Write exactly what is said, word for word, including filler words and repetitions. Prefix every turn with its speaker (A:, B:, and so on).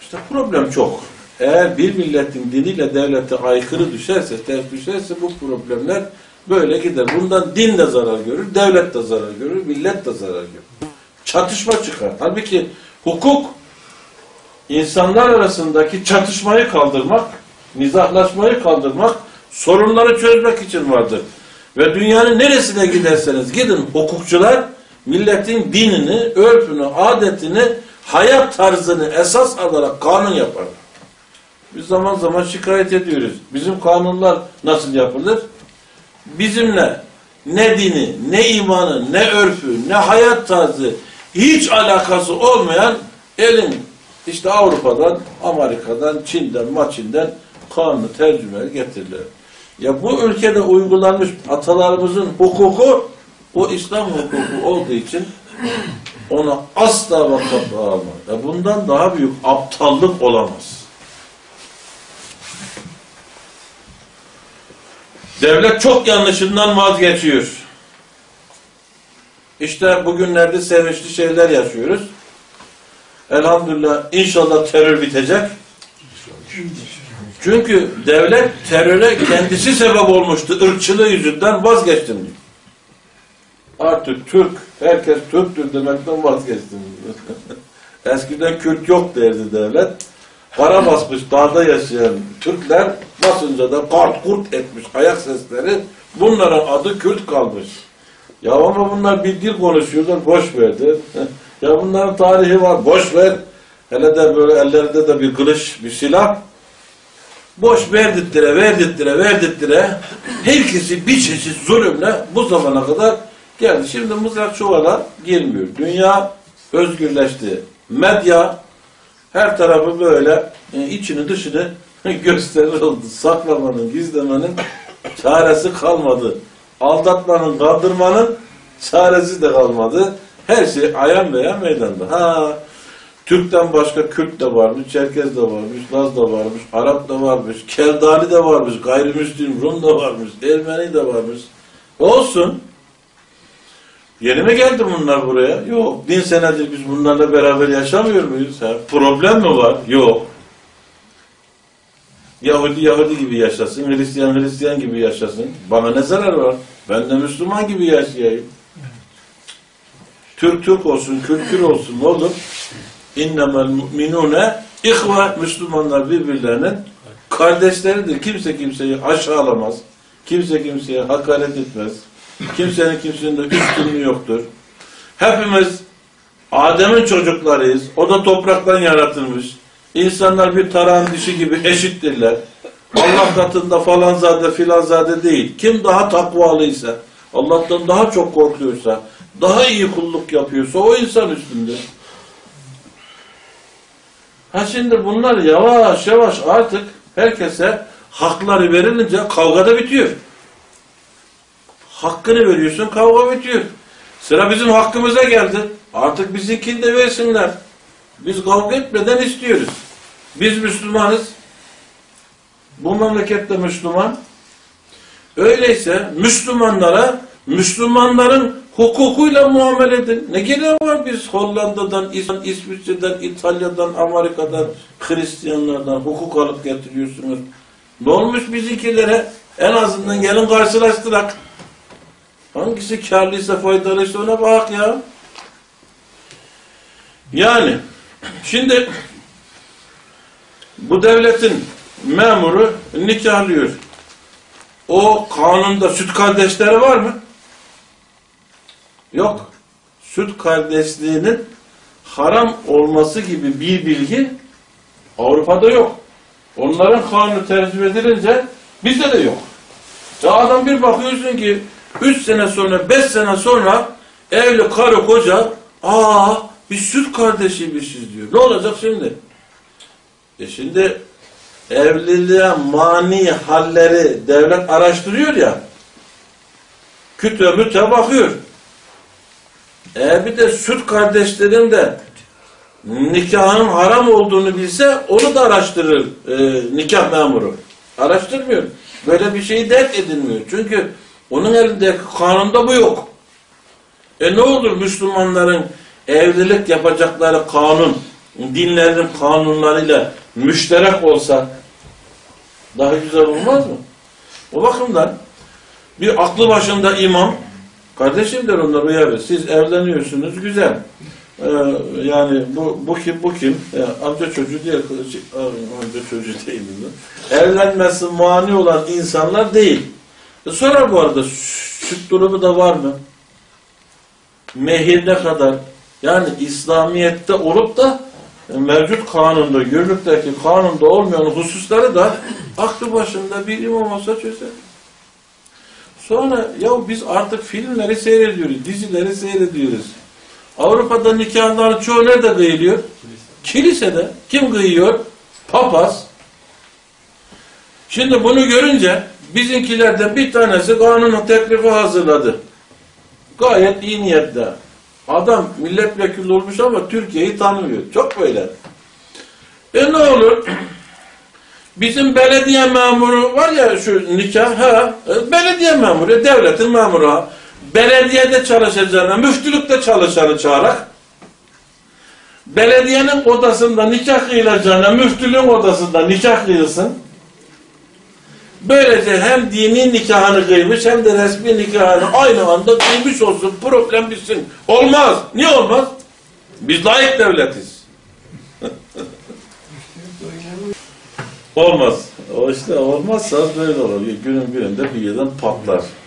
A: İşte problem çok. Eğer bir milletin diniyle devlete aykırı düşerse, ters düşerse bu problemler böyle gider. Bundan din de zarar görür, devlet de zarar görür, millet de zarar görür. Çatışma çıkar. Halbuki hukuk insanlar arasındaki çatışmayı kaldırmak, mizahlaşmayı kaldırmak, sorunları çözmek için vardır. Ve dünyanın neresine giderseniz gidin, hukukçular milletin dinini, örfünü, adetini, hayat tarzını esas alarak kanun yaparlar. Biz zaman zaman şikayet ediyoruz. Bizim kanunlar nasıl yapılır? Bizimle ne dini, ne imanı, ne örfü, ne hayat tarzı hiç alakası olmayan elin işte Avrupa'dan, Amerika'dan, Çin'den, Maçin'den kanunu tercüme getirirler. Ya bu ülkede uygulanmış atalarımızın hukuku o İslam hukuku olduğu için ona asla vakıf almaz. Ya bundan daha büyük aptallık olamaz. Devlet çok yanlışından vazgeçiyor. İşte bugünlerde sevinçli şeyler yaşıyoruz. Elhamdülillah inşallah terör bitecek. Çünkü devlet teröre kendisi sebep olmuştu. Irkçılığı yüzünden vazgeçtim diyor. Artık Türk, herkes Türktür demekten vazgeçtim diyor. Eskiden Kürt yok derdi devlet. Kara basmış dağda yaşayan Türkler basınca da kart kurt etmiş ayak sesleri. Bunların adı Kürt kalmış. Ya ama bunlar bir dil konuşuyorlar, boş verdi. Ya bunların tarihi var, boş ver. Hele de böyle ellerinde de bir kılıç, bir silah. Boş verdirttire, verdirttire, verdirttire. Herkesi bir çeşit zulümle bu zamana kadar geldi. Şimdi mızrak çuvala girmiyor. Dünya özgürleşti. Medya her tarafı böyle içini dışını gösterir oldu. Saklamanın, gizlemenin çaresi kalmadı. Aldatmanın, kandırmanın çaresi de kalmadı. Her şey ayan veya meydanda. Ha, Türk'ten başka Kürt de varmış, Çerkez de varmış, Laz da varmış, Arap da varmış, Keldani de varmış, gayrimüslim Rum da varmış, Ermeni de varmış. Olsun. Yeni mi geldi bunlar buraya? Yok. Bin senedir biz bunlarla beraber yaşamıyor muyuz? Ha? Problem mi var? Yok. Yahudi Yahudi gibi yaşasın, Hristiyan Hristiyan gibi yaşasın. Bana ne zarar var? Ben de Müslüman gibi yaşayayım. Türk Türk olsun, Kürt Kürt olsun, ne olur? İnnemel mu'minune ihve, Müslümanlar birbirlerinin kardeşleridir. Kimse kimseyi aşağılamaz. Kimse kimseye hakaret etmez. Kimsenin kimsenin de üstünlüğü yoktur. Hepimiz Adem'in çocuklarıyız. O da topraktan yaratılmış. İnsanlar bir tarağın dişi gibi eşittirler. Allah katında falanzade filanzade değil. Kim daha takvalıysa, Allah'tan daha çok korkuyorsa, daha iyi kulluk yapıyorsa o insan üstündür. Ha şimdi bunlar yavaş yavaş artık herkese hakları verilince kavgada bitiyor. Hakkını veriyorsun, kavga bitiyor. Sıra bizim hakkımıza geldi. Artık bizimkini de versinler. Biz kavga etmeden istiyoruz. Biz Müslümanız. Bu memlekette Müslüman. Öyleyse Müslümanlara Müslümanların hukukuyla muamele edin. Ne gereği var biz Hollanda'dan, İsviçre'den, İtalya'dan, Amerika'dan, Hristiyanlardan hukuk alıp getiriyorsunuz? Ne olmuş bizimkilere? En azından gelin karşılaştırak. Hangisi karlıysa faydalıysa ona bak ya. Yani şimdi bu devletin memuru nikahlıyor. O kanunda süt kardeşleri var mı? Yok. Süt kardeşliğinin haram olması gibi bir bilgi Avrupa'da yok. Onların kanunu tercih edilince bizde de yok. Ya adam bir bakıyorsun ki üç sene sonra, beş sene sonra evli karı koca, aa biz süt kardeşiymişiz diyor. Ne olacak şimdi? E şimdi evliliğe mani halleri devlet araştırıyor ya, küte müte bakıyor. Eğer bir de süt kardeşlerin de nikahın haram olduğunu bilse onu da araştırır e, nikah memuru. Araştırmıyor. Böyle bir şeyi dert edilmiyor. Çünkü onun elindeki kanunda bu yok. E ne olur Müslümanların evlilik yapacakları kanun dinlerin kanunlarıyla müşterek olsak daha güzel olmaz mı? O bakımdan bir aklı başında imam, kardeşim der onlar, uyarır. Siz evleniyorsunuz, güzel. Ee, yani bu, bu kim, bu kim? Ee, amca çocuğu diye, amca çocuğu değil mi? Evlenmesi mani olan insanlar değil. E sonra bu arada süt durumu da var mı? Mehir ne kadar? Yani İslamiyet'te olup da mevcut kanunda, Gürlük'teki kanunda olmayan hususları da aklı başında bir imam olsa çözer. Sonra ya biz artık filmleri seyrediyoruz, dizileri seyrediyoruz. Avrupa'da nikahların çoğu nerede kıyılıyor? Kilisede. Kim kıyıyor? Papaz. Şimdi bunu görünce bizimkilerden bir tanesi kanunun teklifi hazırladı. Gayet iyi niyetle. Adam milletvekili olmuş ama Türkiye'yi tanımıyor. Çok böyle. E ne olur? Bizim belediye memuru var ya şu nikah, ha, belediye memuru, devletin memuru, ha. Belediyede çalışacağına, müftülükte çalışanı çağırak, belediyenin odasında nikah kıyılacağına, müftülüğün odasında nikah kıyılsın. Böylece hem dini nikahını kıymış hem de resmi nikahını aynı anda kıymış olsun, problem bitsin. Olmaz. Niye olmaz? Biz layık devletiz. Olmaz. O işte olmazsa böyle olur. Günün birinde bir yerden patlar.